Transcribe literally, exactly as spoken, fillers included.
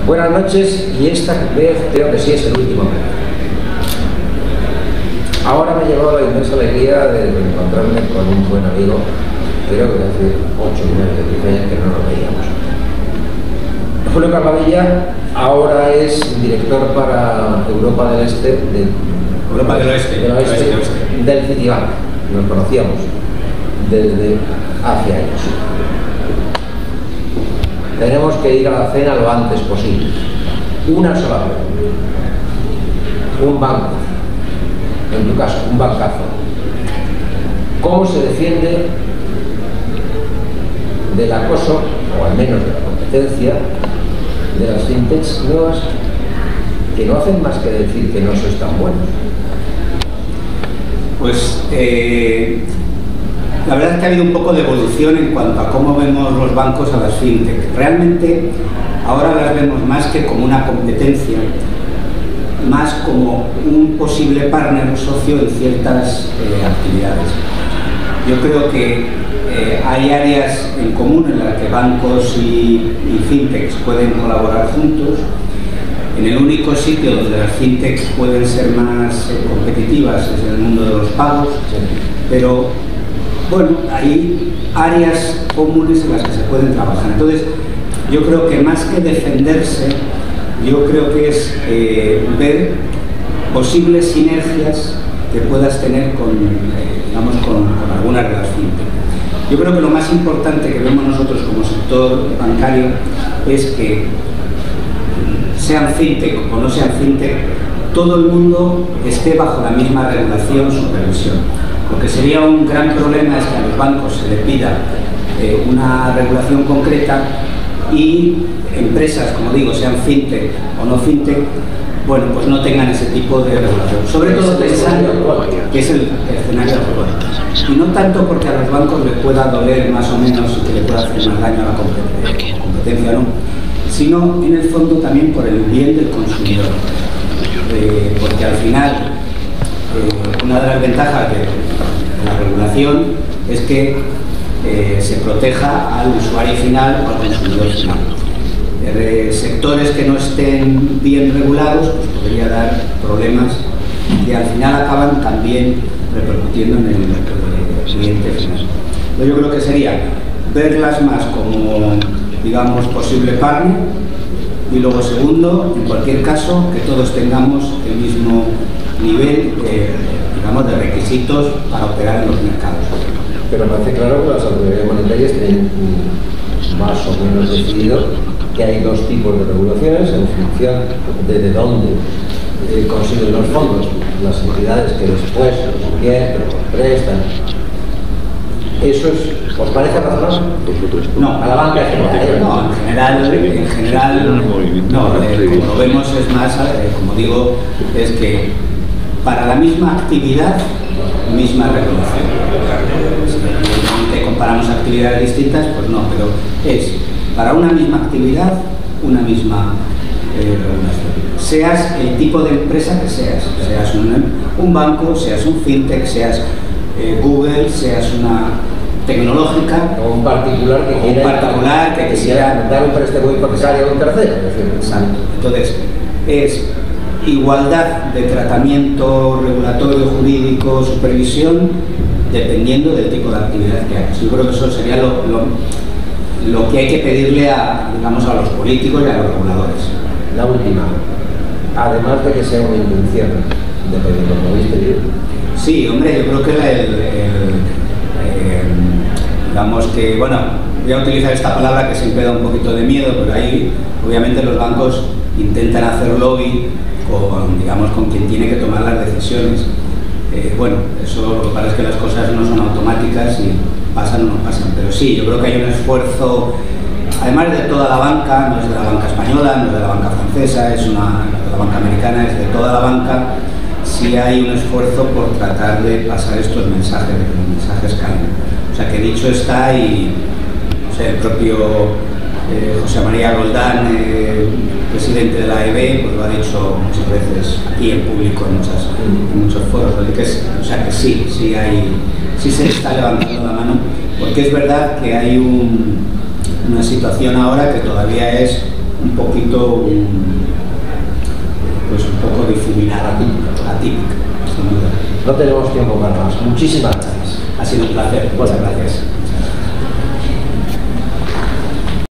Buenas noches, y esta vez creo que sí es el último pleno. Ahora me ha llevado la inmensa alegría de encontrarme con un buen amigo, creo que hace ocho nueve años que no nos veíamos. Julio Carlavilla ahora es director para Europa del Este, de, Europa del Oeste, del, oeste, oeste, oeste. del Citibank. Nos conocíamos desde hace años. Tenemos que ir a la cena lo antes posible. Una sola pregunta. Un banco, en tu caso, un bancazo. ¿Cómo se defiende del acoso, o al menos de la competencia, de las fintechs nuevas que no hacen más que decir que no sois tan buenos? Pues eh, la verdad es que ha habido un poco de evolución en cuanto a cómo vemos los bancos a las fintech. Realmente ahora las vemos más que como una competencia, más como un posible partner o socio en ciertas eh, actividades. Yo creo que eh, hay áreas en común en las que bancos y, y fintechs pueden colaborar juntos. En el único sitio donde las fintechs pueden ser más eh, competitivas es en el mundo de los pagos, pero bueno, hay áreas comunes en las que se pueden trabajar. Entonces, yo creo que más que defenderse, yo creo que es eh, ver posibles sinergias que puedas tener con, eh, digamos, con, con algunas de las fintech. Yo creo que lo más importante que vemos nosotros como sector bancario es que sean fintech o no sean fintech, todo el mundo esté bajo la misma regulación, supervisión. Lo que sería un gran problema es que a los bancos se les pida eh, una regulación concreta y empresas, como digo, sean fintech o no fintech, bueno, pues no tengan ese tipo de regulación. Sobre todo pensando que es el, el escenario actual. Y no tanto porque a los bancos les pueda doler más o menos y que le pueda hacer más daño a la competencia, competencia no, sino en el fondo también por el bien del consumidor. Eh, porque al final, eh, una de las ventajas de la regulación es que eh, se proteja al usuario final o al consumidor final. Eh, sectores que no estén bien regulados pues podría dar problemas que al final acaban también repercutiendo en el, el cliente final. Entonces yo creo que sería verlas más como, digamos, posible partner, y luego segundo, en cualquier caso, que todos tengamos el mismo nivel de, digamos, de requisitos para operar en los mercados. Pero parece claro que las autoridades monetarias tienen más o menos decidido que hay dos tipos de regulaciones en función de, de dónde eh, consiguen los fondos las entidades que después los invierten, los prestan. ¿Eso es, os parece razonable? No, a la banca en general. No, en general, en general no, eh, como lo vemos es más, eh, como digo, es que para la misma actividad, misma regulación. Si comparamos actividades distintas, pues no, pero es para una misma actividad, una misma eh, regulación. Seas el tipo de empresa que seas, seas un, un banco, seas un fintech, seas eh, Google, seas una tecnológica o un particular que, o quiera, un particular que quisiera dar un préstamo hipotecario a un tercero. Exacto. Entonces, es igualdad de tratamiento regulatorio, jurídico, supervisión, dependiendo del tipo de actividad que hagas. Yo creo que eso sería lo, lo, lo que hay que pedirle a, digamos, a los políticos y a los reguladores. La última, además de que sea una intención, dependiendo de lo viste yo. Sí, hombre, yo creo que el, el, el, eh, digamos que, bueno, voy a utilizar esta palabra que siempre da un poquito de miedo, pero ahí obviamente los bancos intentan hacer lobby con, digamos, con quien tiene que tomar las decisiones. Eh, bueno, eso lo que pasa es que las cosas no son automáticas y pasan o no pasan, pero sí, yo creo que hay un esfuerzo, además de toda la banca, no es de la banca española, no es de la banca francesa, es una, de la banca americana, es de toda la banca. Sí hay un esfuerzo por tratar de pasar estos mensajes, de que los mensajes calen. O sea que dicho está, y o sea, el propio eh, José María Roldán, eh, presidente de la A E B, pues lo ha dicho muchas veces aquí en público, en, muchas, en muchos foros. Que es, o sea que sí, sí, hay, sí se está levantando la mano, porque es verdad que hay un, una situación ahora que todavía es un poquito, un, pues un poco difuminada, atípica, sin duda. No tenemos tiempo para más. Muchísimas gracias. Ha sido un placer. Muchas gracias.